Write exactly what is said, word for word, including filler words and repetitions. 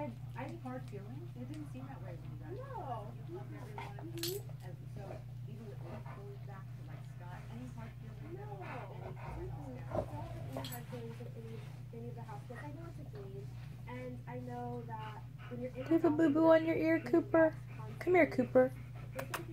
I, I had hard feelings. It didn't seem that way when you guys. No. You loved everyone. Mm-hmm. And so even with it goes back to like Scott, any hard feelings? No. Mm-hmm. I don't have any hard feelings with any, any of the housemates. I know it's a game, and I know that when you're in Do you have a boo-boo on your ear, Cooper? Come here, Cooper. There's going to be